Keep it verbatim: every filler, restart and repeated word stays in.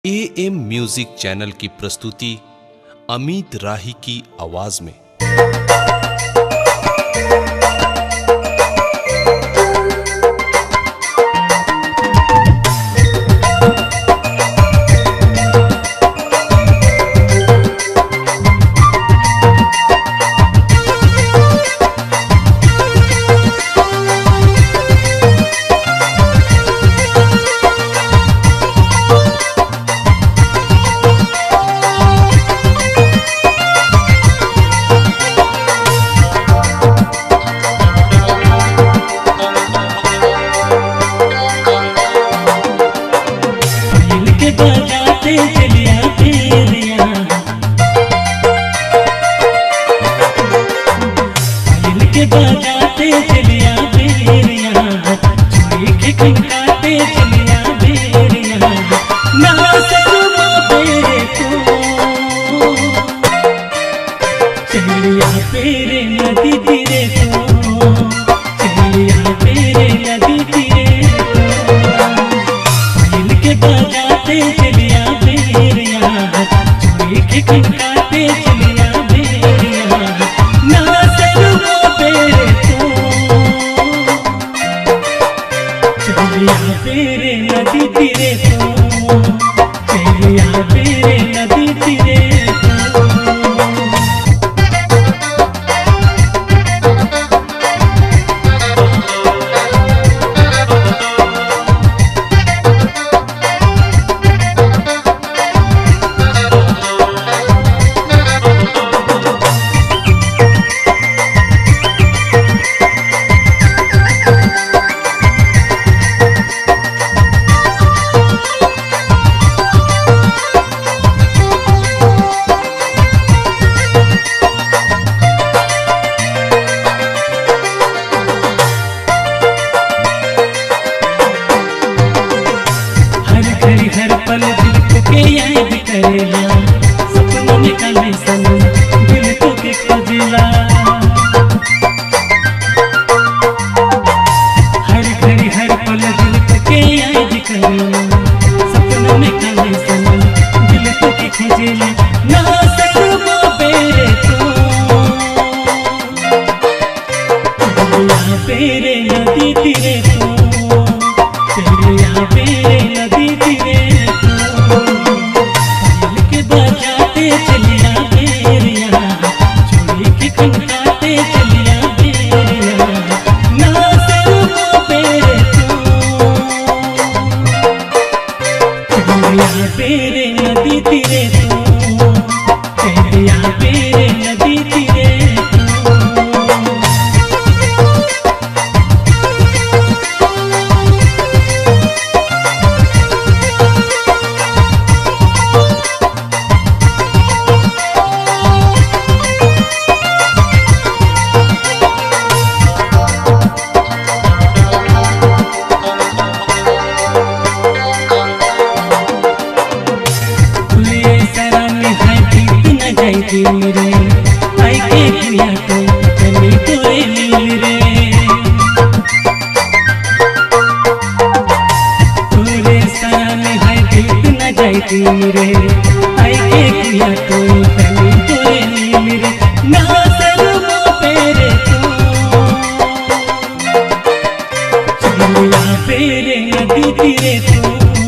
A M music channel की प्रस्तुति अमित राही की आवाज में। बजाते चलिया फेरिया पायल के बजाते चलिया फेरिया चोरी के खनकाते चलिया फेरिया ना सकुमा फेरे को चलिया फेरे नदी तीरे को चलिया फेरे नदी तीरे को पायल के बजाते चलिया फेरिया चोरी के खनकाते चलिया फेरिया ना सरुआ फेरे तो चलिया फेरे नदी तीरे तो चलिया फेरे नदी तीरे तो। हर पल दिल को के याद करेला सपनों में काले सनम दिल को के खोजेला हर घड़ी हर पल दिल को के याद करेला सपनों में काले सनम दिल को के खोजेला ना सकुमा फेरे तो चलिया फेरे नदी तीरे तो चलिया फेरे नदी तीरे बजाते चलिया फेरिया चोरी के खनकाते चलिया फेरिया ना सरुआ फेरे तो चलिया फेरे नदी तीरे तो चलिया फेरे नदी तीरे तो। मेरे आई के किया तो कमी तोरे मिल रे तोरे सामने है गीत न जाती मेरे आई के किया तो कमी तोरे मिल रे ना सरुआ फेरे तो चलिया फेरे नदी तीरे तो